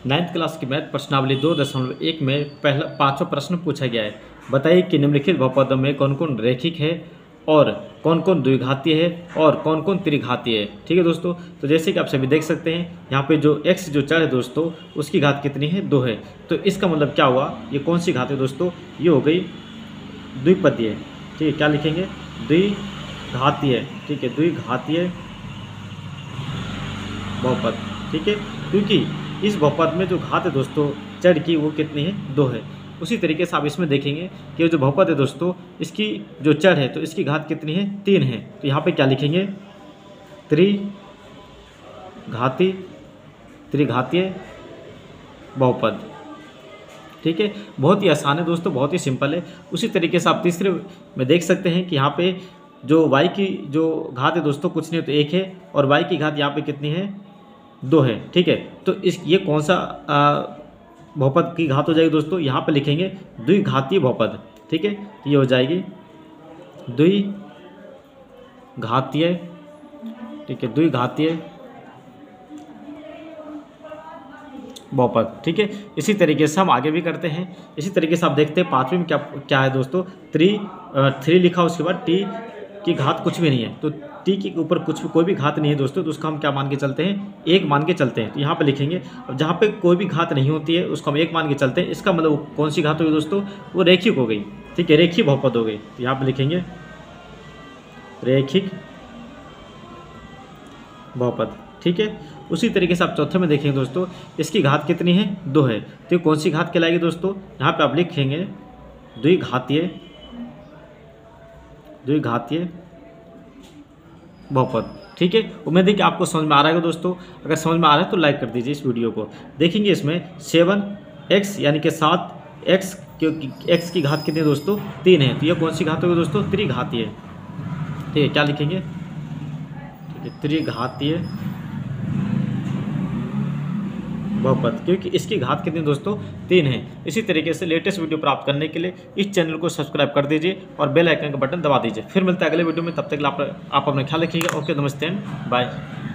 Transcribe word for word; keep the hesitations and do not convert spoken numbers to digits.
Ninth class की math प्रश्नावली दो दशमलव एक में पहला पाँचवा प्रश्न पूछा गया है। बताइए कि निम्नलिखित बहुपदों में कौन कौन रैखिक है और कौन कौन द्विघातीय है और कौन कौन त्रिघातीय है। ठीक है दोस्तों, तो जैसे कि आप सभी देख सकते हैं यहाँ पे जो x जो चर है दोस्तों उसकी घात कितनी है, दो है। तो इसका मतलब क्या हुआ, ये कौन सी घात है दोस्तों, ये हो गई द्विपदीय। ठीक है, क्या लिखेंगे, द्विघातीय। ठीक है, द्विघातीय बहुपद। ठीक है, क्योंकि इस बहुपद में जो घात है दोस्तों चर की वो कितनी है, दो है। उसी तरीके से आप इसमें देखेंगे कि जो बहुपद है दोस्तों इसकी जो चर है तो इसकी घात कितनी है, तीन है। तो यहाँ पे क्या लिखेंगे, त्रिघाती त्रिघातीय बहुपद। ठीक है, बहुत ही आसान है दोस्तों, बहुत ही सिंपल है। उसी तरीके से आप तीसरे में देख सकते हैं कि यहाँ पे जो y की जो घात है दोस्तों कुछ नहीं तो एक है और y की घात यहाँ पे कितनी है, दो है। ठीक है, तो इस ये कौन सा बहुपद की घात हो जाएगी दोस्तों, यहाँ पे लिखेंगे द्विघातीय बहुपद। ठीक है, तो ये हो जाएगी द्विघातीय। ठीक है, द्विघातीय बहुपद। ठीक है, इसी तरीके से हम आगे भी करते हैं। इसी तरीके से आप देखते हैं पाँचवीं में क्या क्या है दोस्तों, थ्री थ्री लिखा, उसके बाद टी की घात कुछ भी नहीं है। तो टी के ऊपर कुछ भी कोई भी घात नहीं है दोस्तों, तो उसको हम क्या मान के चलते हैं, एक मान के चलते हैं। तो यहाँ पे लिखेंगे, अब जहाँ पे कोई भी घात नहीं होती है उसको हम एक मान के चलते हैं। इसका मतलब कौन सी घात होगी दोस्तों, वो रैखिक हो गई। ठीक है, रेखीय बहुपद हो गई। तो यहाँ पे लिखेंगे रैखिक बहुपद। ठीक है, उसी तरीके से आप चौथे में देखेंगे दोस्तों इसकी घात कितनी है, दो है। तो कौन सी घात कहलाएगी दोस्तों, यहाँ पे आप लिखेंगे द्विघातीय द्विघातीय बहुपद। ठीक है, उम्मीद है कि आपको समझ में आ रहा है दोस्तों। अगर समझ में आ रहा है तो लाइक कर दीजिए इस वीडियो को। देखेंगे इसमें सेवन एक्स यानी कि सात एक्स, क्योंकि एक्स की घात कितनी है दोस्तों, तीन है। तो यह कौन सी घात होगी दोस्तों, त्रिघातीय। ठीक है, क्या लिखेंगे, ठीक है, त्रिघातीय बहुपद, क्योंकि इसकी घात कितनी दोस्तों, तीन है। इसी तरीके से लेटेस्ट वीडियो प्राप्त करने के लिए इस चैनल को सब्सक्राइब कर दीजिए और बेल आइकन का बटन दबा दीजिए। फिर मिलता है अगले वीडियो में, तब तक आप, आप अपना ख्याल रखिएगा। ओके, नमस्ते एंड बाय।